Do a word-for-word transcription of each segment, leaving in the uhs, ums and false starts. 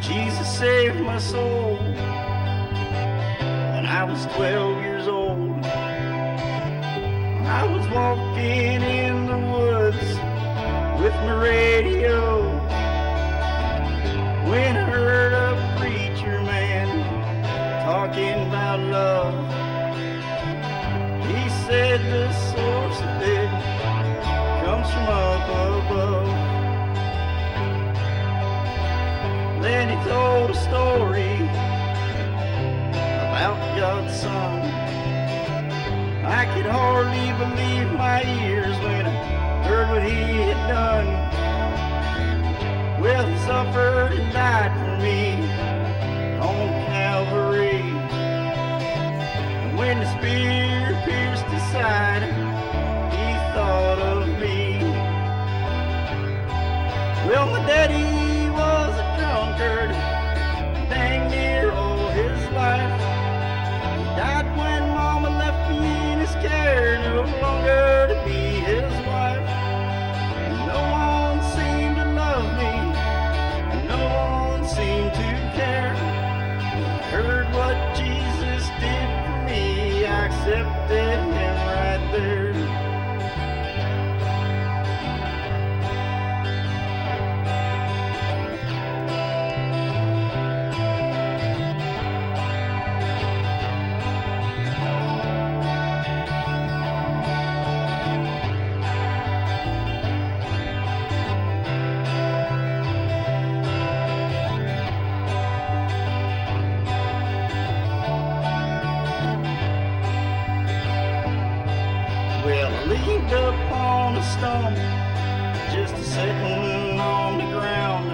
Jesus saved my soul when I was twelve years old. I was walking in the woods with my radio when I heard a preacher man talking about love. He said the source of it comes from up above. Then he told a story about God's Son. I could hardly believe my ears when I heard what he had done. Well, he suffered and died for me on Calvary. And when the spear pierced his side, he thought of me. Well, my daddy was a drunkard, dang near all his life. He died when Mama left me in his care, no longer to be his wife. And no one seemed to love me, and no one seemed to care. When I heard what Jesus did for me, I accepted him right there. Well, I leaned upon a stump, just a sitting on the ground.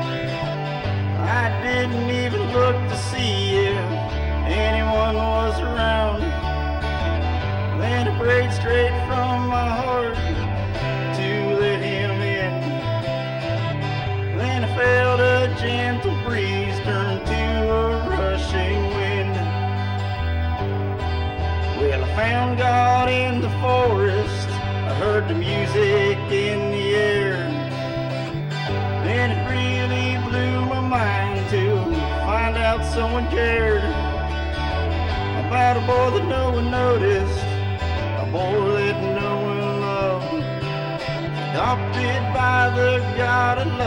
I didn't even look to see if anyone was around. Then I prayed straight from my heart to let him in. Then I felt a gentle breeze turn to a rushing wind. Well, I found God in the forest, I heard the music in the air. Then it really blew my mind to find out someone cared about a boy that no one noticed, a boy that no one loved, adopted by the God of